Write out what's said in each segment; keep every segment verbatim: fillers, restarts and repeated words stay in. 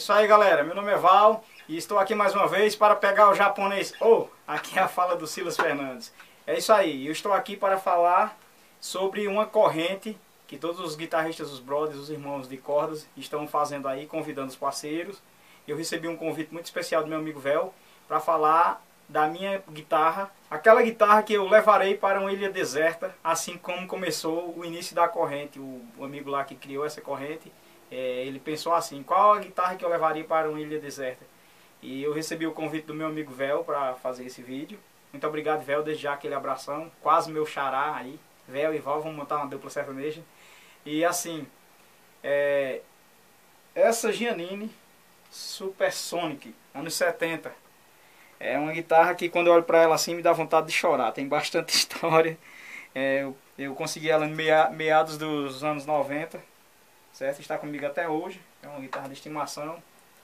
isso aí, galera, meu nome é Val e estou aqui mais uma vez para pegar o japonês. Oh, aqui é a fala do Silas Fernandes. É isso aí, eu estou aqui para falar sobre uma corrente que todos os guitarristas, os brothers, os irmãos de cordas estão fazendo aí, convidando os parceiros. Eu recebi um convite muito especial do meu amigo Vel para falar da minha guitarra, aquela guitarra que eu levarei para uma ilha deserta, assim como começou o início da corrente. O, o amigo lá que criou essa corrente, é, ele pensou assim: qual a guitarra que eu levaria para uma ilha deserta? E eu recebi o convite do meu amigo Vel para fazer esse vídeo. Muito obrigado, Vel, desde já aquele abração, quase meu xará aí. Vel e Val, vamos montar uma dupla sertaneja. E assim, é, essa Giannini Supersonic, anos setenta, é uma guitarra que quando eu olho para ela assim me dá vontade de chorar. Tem bastante história. É, eu, eu consegui ela em mea, meados dos anos noventa, certo? Está comigo até hoje. É uma guitarra de estimação.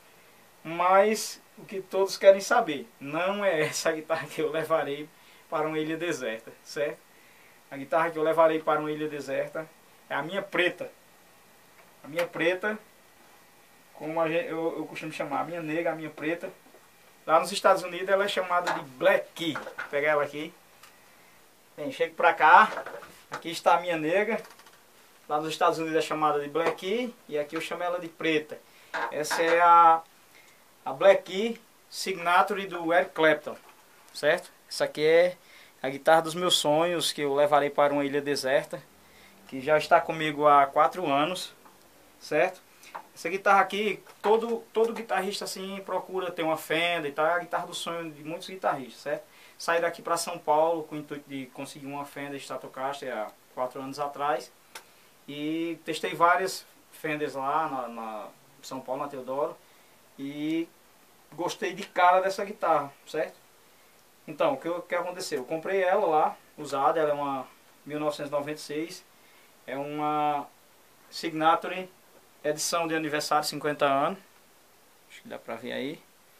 Mas o que todos querem saber, não é essa guitarra que eu levarei para uma ilha deserta, certo? A guitarra que eu levarei para uma ilha deserta é a minha preta. A minha preta, como a gente, eu, eu costumo chamar, a minha negra, a minha preta. Lá nos Estados Unidos ela é chamada de Black Key. Vou pegar ela aqui. Bem, chego pra cá. Aqui está a minha negra. Lá nos Estados Unidos é chamada de Black Key. E aqui eu chamo ela de preta. Essa é a, a Black Key Signature do Eric Clapton. Certo? Essa aqui é a guitarra dos meus sonhos, que eu levarei para uma ilha deserta, que já está comigo há quatro anos. Certo? Essa guitarra aqui, todo, todo guitarrista assim procura ter uma Fender e tal. É a guitarra do sonho de muitos guitarristas, certo? Saí daqui para São Paulo com o intuito de conseguir uma Fender Stratocaster há quatro anos atrás. E testei várias Fenders lá na, na São Paulo, na Teodoro. E gostei de cara dessa guitarra, certo? Então, o que, o que aconteceu? Eu comprei ela lá, usada. Ela é uma mil novecentos e noventa e seis. É uma Signature edição de aniversário, cinquenta anos. Acho que dá pra ver aí.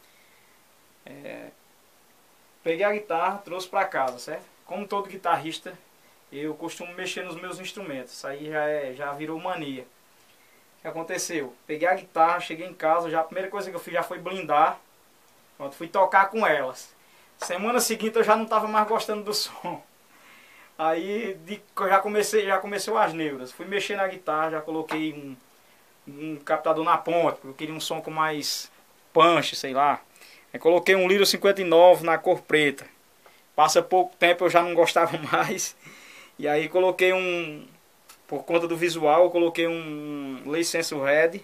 É, peguei a guitarra, trouxe pra casa, certo? Como todo guitarrista, eu costumo mexer nos meus instrumentos. Isso aí já, é, já virou mania. O que aconteceu? Peguei a guitarra, cheguei em casa, já a primeira coisa que eu fiz já foi blindar. Pronto, fui tocar com elas. Semana seguinte eu já não tava mais gostando do som. Aí de, já comecei, já comecei as neuras. Fui mexer na guitarra, já coloquei um um captador na ponta, porque eu queria um som com mais punch, sei lá. Aí coloquei um Lyro cinquenta e nove na cor preta. Passa pouco tempo eu já não gostava mais. E aí coloquei um, por conta do visual, eu coloquei um License Red.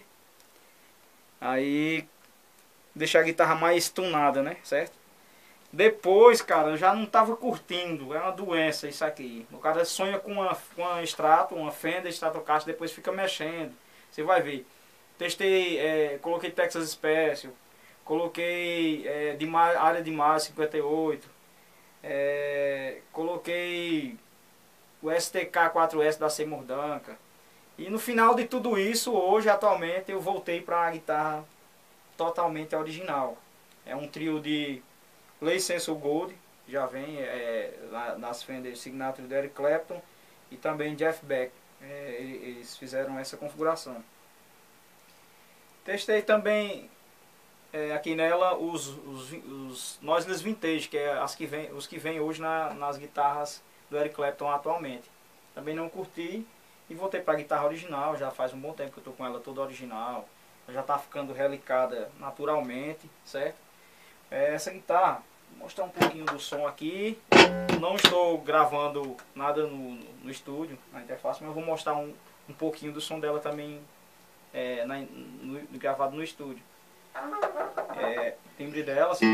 Aí deixei a guitarra mais tunada, né, certo? Depois, cara, eu já não tava curtindo. É uma doença isso aqui. O cara sonha com uma, com uma Strato, uma Fender Stratocaster, depois fica mexendo. Você vai ver. Testei, é, coloquei Texas Special, coloquei é, de mar, área de mar cinquenta e oito, é, coloquei o S T K quatro S da Seymour Duncan. E no final de tudo isso, hoje, atualmente, eu voltei para a guitarra totalmente original. É um trio de License Gold, já vem é, nas Fender Signature do Eric Clapton e também Jeff Beck. É, eles fizeram essa configuração. Testei também é, aqui nela os, os, os Noiseless Vintage, que é as que vem, os que vêm hoje na, nas guitarras do Eric Clapton atualmente. Também não curti e voltei para a guitarra original. Já faz um bom tempo que eu estou com ela toda original. Ela já está ficando relicada naturalmente, certo? É, essa guitarra, vou mostrar um pouquinho do som aqui. Não estou gravando nada no, no estúdio, na interface, mas vou mostrar um, um pouquinho do som dela também é, na, no, gravado no estúdio. É, timbre dela, assim,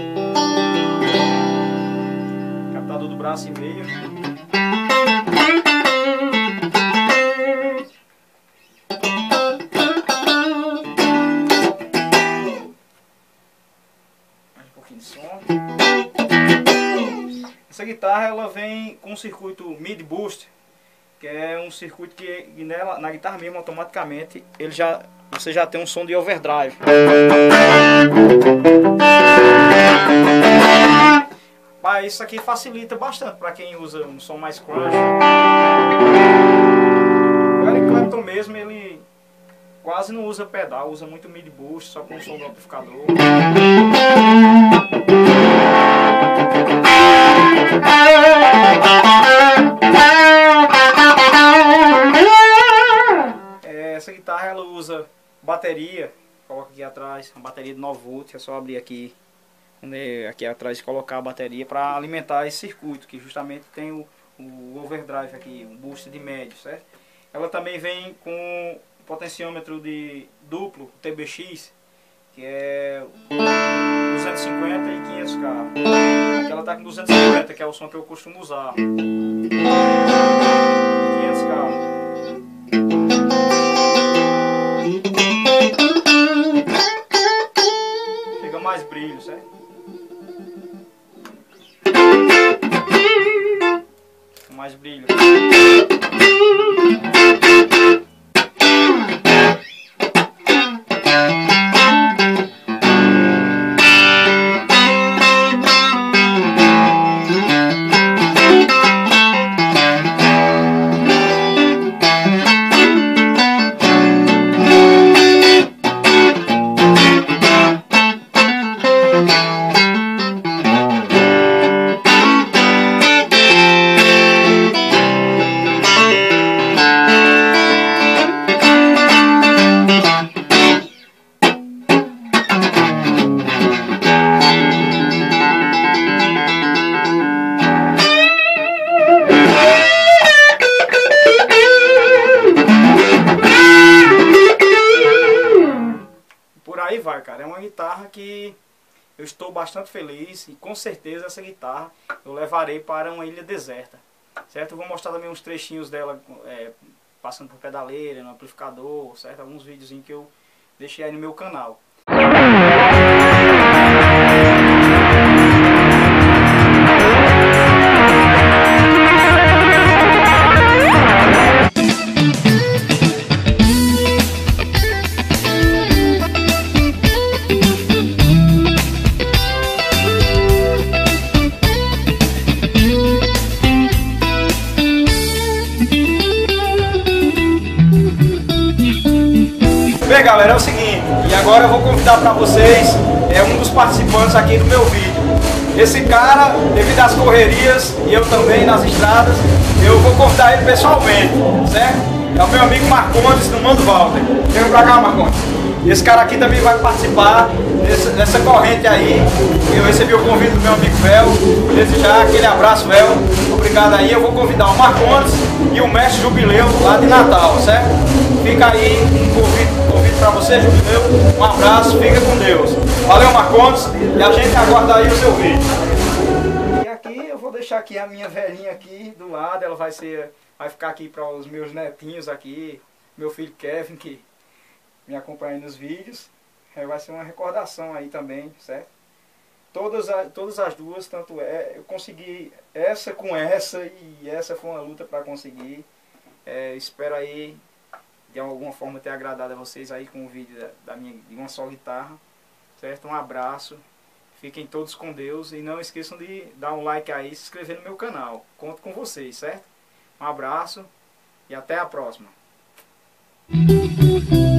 captador do braço e meio. Mais um pouquinho de som. Essa guitarra ela vem com um circuito mid boost, que é um circuito que nela, na guitarra mesmo automaticamente ele já, você já tem um som de overdrive. Mas isso aqui facilita bastante para quem usa um som mais crunch. O Eric Clapton mesmo, ele quase não usa pedal, usa muito mid boost, só com o som do amplificador. É, essa guitarra ela usa bateria, coloca aqui atrás, uma bateria de nove volts, é só abrir aqui, aqui atrás e colocar a bateria para alimentar esse circuito, que justamente tem o, o overdrive aqui, um boost de médio, certo? Ela também vem com potenciômetro de duplo, T B X, que é duzentos e cinquenta e quinhentos K. Aqui ela está com duzentos e cinquenta, que é o som que eu costumo usar. quinhentos K. Chega mais brilho, certo? Mais brilho. Aí vai, cara, é uma guitarra que eu estou bastante feliz e com certeza essa guitarra eu levarei para uma ilha deserta, certo? Eu vou mostrar também uns trechinhos dela é, passando por pedaleira, no amplificador, certo? Alguns videozinhos que eu deixei aí no meu canal. Bem, galera, é o seguinte, e agora eu vou convidar para vocês é um dos participantes aqui do meu vídeo. Esse cara, devido às correrias e eu também nas estradas, eu vou convidar ele pessoalmente, certo? É o meu amigo Marcondes do Mando Walter. Vem pra cá, Marcondes. E esse cara aqui também vai participar dessa, dessa corrente aí. Eu recebi o convite do meu amigo Vel. Desde já, aquele abraço, Vel. Obrigado aí. Eu vou convidar o Marcondes e o Mestre Jubileu lá de Natal, certo? Fica aí um convite, convite para você, Jubileu. Um abraço, fica com Deus. Valeu, Marcondes. E a gente aguarda aí o seu vídeo. E aqui eu vou deixar aqui a minha velhinha aqui do lado. Ela vai ser, vai ficar aqui para os meus netinhos aqui. Meu filho Kevin, que me acompanha nos vídeos. É, vai ser uma recordação aí também, certo? Todas, a, todas as duas, tanto é, eu consegui essa com essa e essa foi uma luta para conseguir. É, espero aí de alguma forma ter agradado a vocês aí com o vídeo da, da minha, de uma só guitarra, certo? Um abraço, fiquem todos com Deus e não esqueçam de dar um like aí e se inscrever no meu canal. Conto com vocês, certo? Um abraço e até a próxima.